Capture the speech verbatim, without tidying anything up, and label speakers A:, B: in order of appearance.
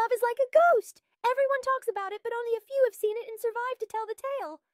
A: love is like a ghost. Everyone talks about it, but only a few have seen it and survived to tell the tale.